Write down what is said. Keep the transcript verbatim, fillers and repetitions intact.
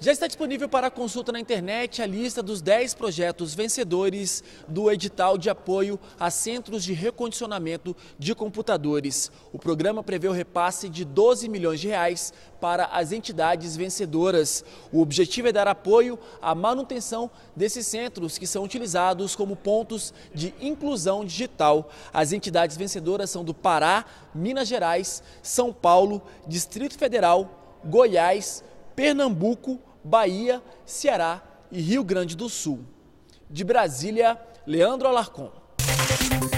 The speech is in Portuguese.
Já está disponível para consulta na internet a lista dos dez projetos vencedores do edital de apoio a centros de recondicionamento de computadores. O programa prevê o repasse de doze milhões de reais para as entidades vencedoras. O objetivo é dar apoio à manutenção desses centros que são utilizados como pontos de inclusão digital. As entidades vencedoras são do Pará, Minas Gerais, São Paulo, Distrito Federal, Goiás, Pernambuco, Bahia, Ceará e Rio Grande do Sul. De Brasília, Leandro Alarcon.